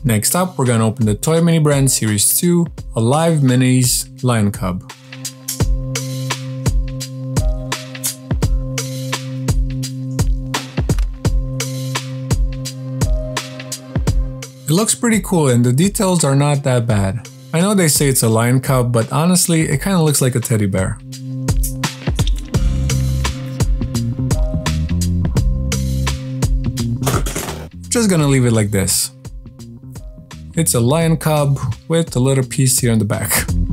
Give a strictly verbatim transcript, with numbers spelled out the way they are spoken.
Next up, we're gonna open the Toy Mini Brand Series two Alive Minis Lion Cub. It looks pretty cool and the details are not that bad. I know they say it's a lion cub, but honestly, it kinda looks like a teddy bear. Just gonna leave it like this. It's a lion cub with a little piece here in the back.